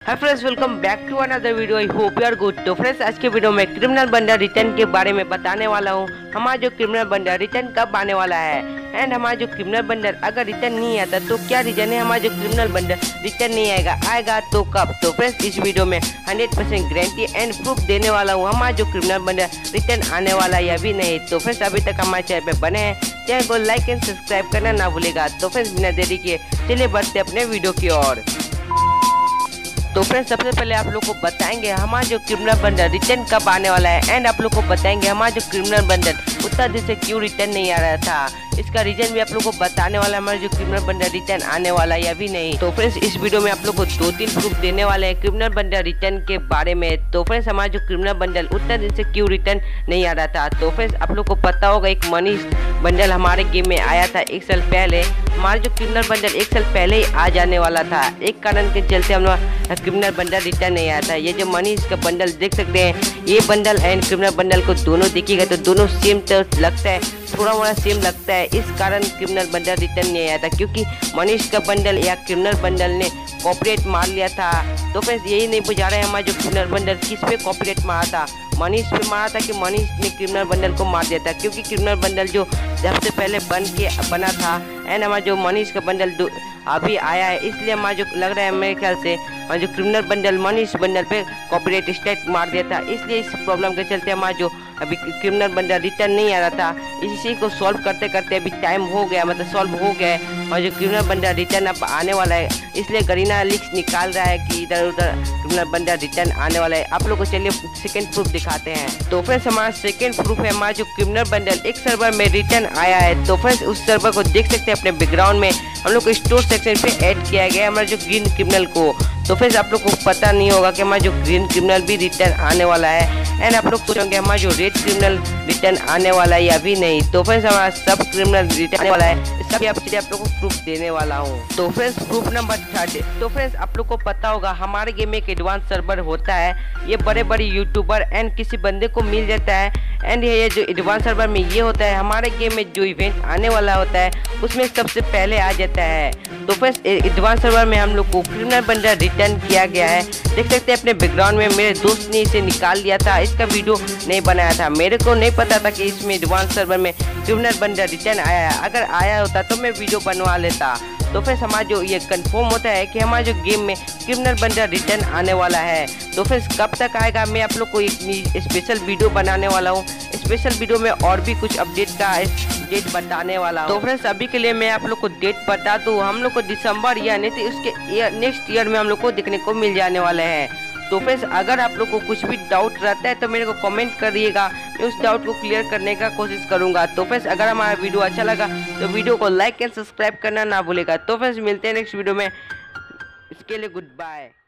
Hi friends, welcome back to another video. I hope you are good. तो friends, आज के video में criminal bundle return के बारे में बताने वाला हूँ। हमारा जो क्रिमिनल बंडल रिटर्न कब आने वाला है एंड हमारा जो क्रिमिनल बंडल अगर रिटर्न नहीं आता तो क्या रीजन है हमारा जो क्रिमिनल बंडल रिटर्न नहीं आएगा तो कब। तो फ्रेंड्स, इस वीडियो में 100% गारंटी एंड प्रूफ देने वाला हूँ हमारा जो क्रिमिनल बंडल रिटर्न आने वाला है या भी नहीं। तो फ्रेंड्स, अभी तक हमारे चैनल पे बने हैं, चैनल को लाइक एंड सब्सक्राइब करना ना भूलेगा। तो फ्रेंड्स, बिना देरी किए चलिए बढ़ते अपने वीडियो की ओर। तो फ्रेंड्स, सबसे पहले आप लोग को बताएंगे हमारा जो क्रिमिनल बंडल रिटर्न कब आने वाला है एंड आप लोग को बताएंगे हमारा जो क्रिमिनल बंडल उतना दिन से क्यों रिटर्न नहीं आ रहा था। इसका रीजन भी आप लोग को बताने वाला है हमारा जो क्रिमिनल बंडल रिटर्न आने वाला है या भी नहीं। तो फ्रेंड्स, इस वीडियो में आप लोग को 2-3 प्रूफ देने वाले हैं क्रिमिनल बंडल रिटर्न के बारे में। तो फ्रेंड्स, हमारा जो क्रिमिनल बंडल उतना दिन से क्यों रिटर्न नहीं आ रहा था। तो फ्रेंड्स, आप लोग को पता होगा एक मनी बंडल हमारे गेम में आया था 1 साल पहले। हमारा जो क्रिमिनल बंडल 1 साल पहले ही आ जाने वाला था, एक कारण के चलते हम लोग क्रिमिनल बंडल रिटर्न नहीं आया था। ये जो मनी का बंडल देख सकते हैं, ये बंडल एंड क्रिमिनल बंडल को दोनों देखिएगा तो दोनों सेम तो लगता है, थोड़ा मोड़ा सेम लगता है। इस कारण क्रिमिनल बंडल रिटर्न नहीं आया था क्योंकि मनीष का बंडल या क्रिमिनल बंडल ने कॉपीराइट मार लिया था। तो फ्रेंड्स, यही नहीं बुझा रहा है हमारा जो क्रिमिनल बंडल किस पे कॉपीराइट मारा था। मनीष पे मारा था कि मनीष ने क्रिमिनल बंडल को मार दिया था, क्योंकि क्रिमिनल बंडल जो सबसे पहले बना था एंड हमारा जो मनीष का बंडल अभी आया है, इसलिए हमारा जो लग रहा है मेरे ख्याल से हमारा जो क्रिमिनल बंडल मनीष बंडल पे कॉपीराइट स्ट्राइक मार दिया था। इसलिए इस प्रॉब्लम के चलते हमारा जो अभी क्रिमिनल बंडल रिटर्न नहीं आ रहा था। इसी को सॉल्व करते करते अभी टाइम हो गया, मतलब सॉल्व हो गया है और जो क्रिमिनल बंडल रिटर्न अब आने वाला है। इसलिए गरीना लीक्स निकाल रहा है कि इधर उधर क्रिमिनल बंडल रिटर्न आने वाला है। आप लोग को चलिए सेकेंड प्रूफ दिखाते हैं। तो फ्रेंड्स, हमारा सेकेंड प्रूफ है हमारा जो क्रिमिनल बंडल एक सर्वर में रिटर्न आया है। तो फ्रेंड्स, उस सर्वर को देख सकते हैं अपने बैकग्राउंड में हम लोग को स्टोर सेक्शन पे ऐड किया गया है हमारा जो ग्रीन क्रिमिनल को। तो फ्रेंड्स, आप लोग को पता नहीं होगा कि हमारा जो ग्रीन क्रिमिनल भी रिटर्न आने वाला है एंड आप लोग सोचेंगे हमारा जो रेड क्रिमिनल रिटर्न आने वाला है या भी नहीं। तो फ्रेंड्स, हमारा सब क्रिमिनल रिटर्न आने वाला है, सभी आप लोग को प्रूफ देने वाला हूँ। तो फ्रेंड्स, प्रूफ नंबर 3। तो फ्रेंड्स, आप लोग को पता होगा हमारे गेम में एक एडवांस सर्वर होता है, ये बड़े बड़े यूट्यूबर एंड किसी बंदे को मिल जाता है एंड ये जो एडवांस सर्वर में ये होता है हमारे गेम में जो इवेंट आने वाला होता है उसमें सबसे पहले आ जाता है। तो फ्रेंड्स, एडवांस सर्वर में हम लोग को क्रिमिनल बंडल रिटर्न किया गया है। देख सकते हैं अपने बैकग्राउंड में मेरे दोस्त ने इसे निकाल लिया था, इसका वीडियो नहीं बनाया था। मेरे को नहीं पता था कि इसमें एडवांस सर्वर में क्रिमिनल बंडल रिटर्न आया है। अगर आया होता तो मैं वीडियो बनवा लेता। तो फ्रेंड्स, हमारा जो ये कंफर्म होता है कि हमारा जो गेम में क्रिमिनल बंडल रिटर्न आने वाला है। तो फ्रेंड्स, कब तक आएगा मैं आप लोग को एक स्पेशल वीडियो बनाने वाला हूँ। स्पेशल वीडियो में और भी कुछ अपडेट का डेट बताने वाला हूँ। तो फ्रेंड्स, अभी के लिए मैं आप लोग को डेट बता दूँ, हम लोग को दिसंबर या नहीं तो उसके नेक्स्ट ईयर में हम लोग को देखने को मिल जाने वाले हैं। तो फ्रेंड्स, अगर आप लोग को कुछ भी डाउट रहता है तो मेरे को कमेंट करिएगा, मैं उस डाउट को क्लियर करने का कोशिश करूंगा। तो फ्रेंड्स, अगर हमारा वीडियो अच्छा लगा तो वीडियो को लाइक एंड सब्सक्राइब करना ना भूलेगा। तो फ्रेंड्स, मिलते हैं नेक्स्ट वीडियो में, इसके लिए गुड बाय।